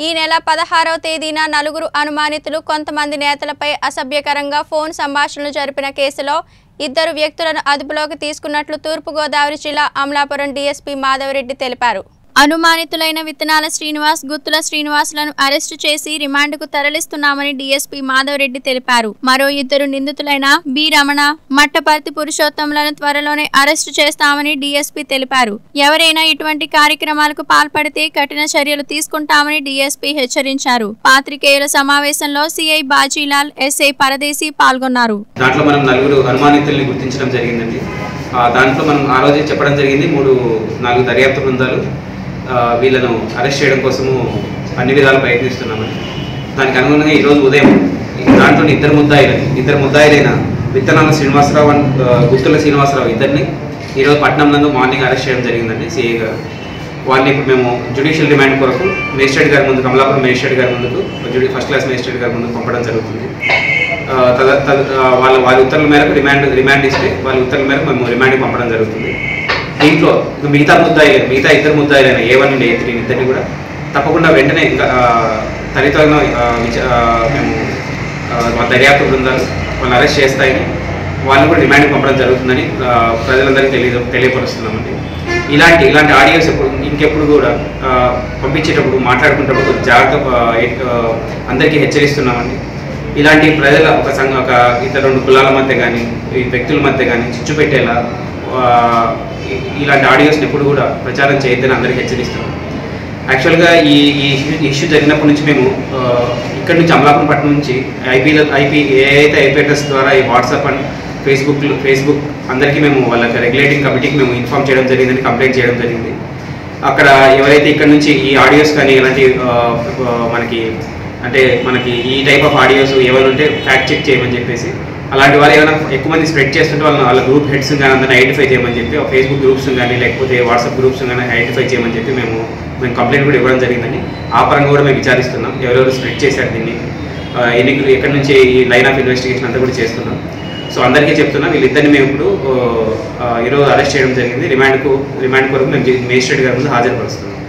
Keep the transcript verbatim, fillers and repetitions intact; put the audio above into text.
ఈ నెల పదహారవ తేదీన నలుగురు అనుమానితులు కొంతమంది నేతలపై అసభ్యకరంగా ఫోన్ సంభాషణలు జరిపిన కేసులో ఇద్దరు వ్యక్తులను అదుపులోకి తీసుకున్నట్లు తూర్పు గోదావరి జిల్లా అమలాపురం డీఎస్పీ మాధవరెడ్డి తెలిపారు. అనుమానితులైన విత్తనాల శ్రీనివాస్, గుత్తుల శ్రీనివాసులను అరెస్టు చేసి రిమాండ్కు తరలిస్తున్నామని డీఎస్పీ మాధవరెడ్డి తెలిపారు. మరో ఇద్దరు నిందితులైన బి రమణ, మట్టపర్తి పురుషోత్తంలను త్వరలోనే అరెస్టు చేస్తామని డీఎస్పీ తెలిపారు. ఎవరైనా ఇటువంటి కార్యక్రమాలకు పాల్పడితే కఠిన చర్యలు తీసుకుంటామని డీఎస్పీ హెచ్చరించారు. పాత్రికేయుల సమావేశంలో సిఐ బాజీలాల్, ఎస్ఐ పరదేశీ పాల్గొన్నారు. దాంట్లో మనం నలుగురు అనుమానితుల్ని గుర్తించడం జరిగిందండి. దాంట్లో మనం ఆ రోజు చెప్పడం జరిగింది మూడు నాలుగు దర్యాప్తు బృందాలు వీళ్ళను అరెస్ట్ చేయడం కోసము అన్ని విధాలు ప్రయత్నిస్తున్నామని. దానికి అనుగుణంగా ఈరోజు ఉదయం దాంట్లో ఇద్దరు ముద్దాయిలు ఇద్దరు ముద్దాయిలైన విత్తనాల శ్రీనివాసరావు అండ్ గుత్తుల శ్రీనివాసరావు ఇద్దరిని ఈరోజు పట్నం నందు మార్నింగ్ అరెస్ట్ చేయడం జరిగిందండి సిఐ గారు. వాళ్ళని ఇప్పుడు మేము జ్యుడిషియల్ రిమాండ్ కొరకు మేజిస్ట్రేట్ గారి ముందు, కమలాపురం మేజిస్ట్రేట్ గారి ముందుకు జ్యుడి ఫస్ట్ క్లాస్ మేజిస్ట్రేట్ గారి ముందుకు పంపడం జరుగుతుంది. తద తద వాళ్ళ వాళ్ళ ఉత్తర్వుల మేరకు రిమాండ్ రిమాండ్ ఇస్తే వాళ్ళ ఉత్తర్వుల మేరకు మేము రిమాండ్కి పంపడం జరుగుతుంది. దీంట్లో మిగతా ముద్దాయిలు మిగతా ఇద్దరు ముద్దాయిలైన A one and A three ఇద్దరిని కూడా తప్పకుండా వెంటనే ఇంకా తదితరంగా మేము మా దర్యాప్తు బృందాలు వాళ్ళని అరెస్ట్ చేస్తాయని వాళ్ళని కూడా రిమాండ్కి పంపడం జరుగుతుందని ప్రజలందరికీ తెలియ తెలియపరుస్తున్నామండి. ఇలాంటి ఇలాంటి ఆడియోస్ ఎప్పుడు ఇంకెప్పుడు కూడా పంపించేటప్పుడు మాట్లాడుకునేటప్పుడు కొంచెం జాగ్రత్త అందరికీ హెచ్చరిస్తున్నామండి. ఇలాంటి ప్రజల ఒక సంఘ ఒక ఇతర రెండు కులాల మధ్య కానీ వ్యక్తుల మధ్య కానీ చిచ్చు పెట్టేలా ఇలాంటి ఆడియోస్ని ఎప్పుడు కూడా ప్రచారం చేయొద్దని అందరికీ హెచ్చరిస్తున్నాం. యాక్చువల్గా ఈ ఈ ఇష్యూ జరిగినప్పటి నుంచి మేము ఇక్కడ నుంచి అమలాపురం పట్టణం నుంచి ఐపీల ఐపీ ఏ అయితే ఐపీ అడ్రస్ ద్వారా ఈ వాట్సాప్ అండ్ ఫేస్బుక్ ఫేస్బుక్ అందరికీ మేము వాళ్ళకి రెగ్యులేటింగ్ కమిటీకి మేము ఇన్ఫార్మ్ చేయడం జరిగిందని కంప్లైంట్ చేయడం జరిగింది. అక్కడ ఎవరైతే ఇక్కడ నుంచి ఈ ఆడియోస్ కానీ ఇలాంటి మనకి అంటే మనకి ఈ టైప్ ఆఫ్ ఆడియోస్ ఏమైనా ఉంటే ఫ్యాక్ట్ చెక్ చేయమని చెప్పేసి అలాంటి వాళ్ళు ఏమైనా ఎక్కువ మంది స్ప్రెడ్ చేస్తుంటే వాళ్ళని వాళ్ళ గ్రూప్ హెడ్స్ కానీ అందరినీ ఐడెంటిఫై చేయమని చెప్పి ఫేస్బుక్ గ్రూప్స్ కానీ లేకపోతే వాట్సాప్ గ్రూప్స్ కానీ ఐడెంటిఫై చేయమని చెప్పి మేము మేము కంప్లైంట్ కూడా ఇవ్వడం జరిగిందని ఆ పరంగా కూడా మేము విచారిస్తున్నాం. ఎవరెవరు స్ప్రెడ్ చేశారు దీన్ని, ఎన్ని ఎక్కడి నుంచి ఈ లైన్ ఆఫ్ ఇన్వెస్టిగేషన్ అంతా కూడా చేస్తున్నాం. సో అందరికీ చెప్తున్నాం, వీళ్ళిద్దరిని మేము ఇప్పుడు ఈరోజు అరెస్ట్ చేయడం జరిగింది. రిమాండ్కు రిమాండ్ కొరకు మేము మేజిస్ట్రేట్ గారి ముందు హాజరుపరుస్తున్నాం.